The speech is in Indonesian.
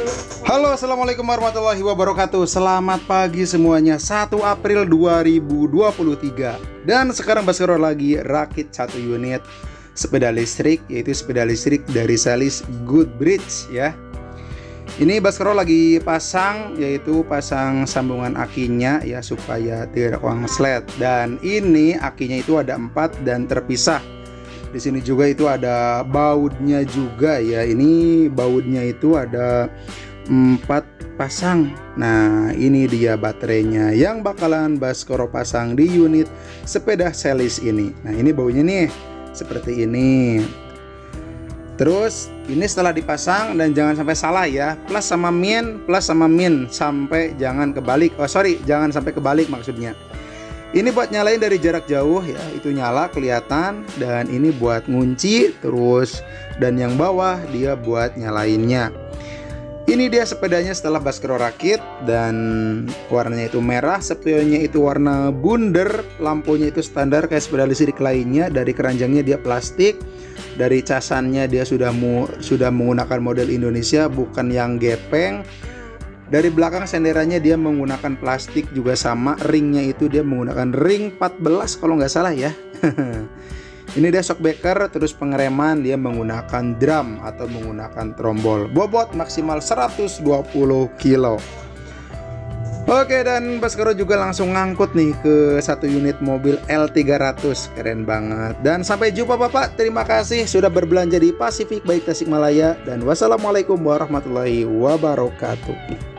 Halo, assalamualaikum warahmatullahi wabarakatuh. Selamat pagi semuanya. 1 April 2023. Dan sekarang Baskoro lagi rakit satu unit sepeda listrik, yaitu sepeda listrik dari series Goodbridge ya. Ini Baskoro lagi pasang, yaitu pasang sambungan akinya ya, supaya tidak kongslet. Dan ini akinya itu ada 4 dan terpisah. Di sini juga itu ada bautnya juga ya. Ini bautnya itu ada 4 pasang. Nah, ini dia baterainya yang bakalan Baskoro pasang di unit sepeda series ini. Nah, ini baunya nih seperti ini. Terus ini setelah dipasang, dan jangan sampai salah ya, plus sama min, sampai jangan kebalik. Oh sorry, jangan sampai kebalik maksudnya. Ini buat nyalain dari jarak jauh ya, itu nyala kelihatan. Dan ini buat ngunci terus, dan yang bawah dia buat nyalainnya. Ini dia sepedanya setelah Baskoro rakit, dan warnanya itu merah, spionnya itu warna bunder, lampunya itu standar kayak sepeda listrik lainnya. Dari keranjangnya dia plastik, dari casannya dia sudah menggunakan model Indonesia, bukan yang gepeng. Dari belakang senderannya dia menggunakan plastik juga sama, ringnya itu dia menggunakan ring 14 kalau nggak salah ya. Ini dia shockbreaker, terus pengereman dia menggunakan drum atau menggunakan trombol. Bobot maksimal 120 kilo. Oke, dan Baskoro juga langsung ngangkut nih ke satu unit mobil L300. Keren banget. Dan sampai jumpa Bapak. Terima kasih sudah berbelanja di Pacific Bike Tasikmalaya. Dan wassalamualaikum warahmatullahi wabarakatuh.